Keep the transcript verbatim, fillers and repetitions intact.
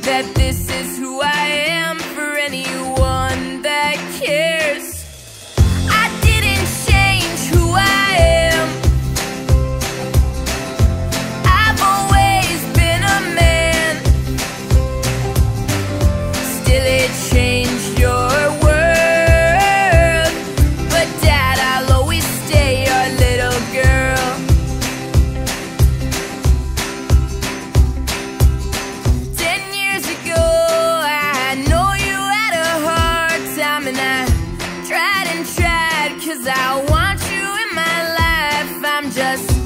that this is who I am for anyone that cares. I didn't change who I am. I've always been a man. Still it changed your world, but Dad, I'll always stay your little girl. Ten years ago, I know you had a hard time, and I tried and tried, 'cause I want you in my life. I'm just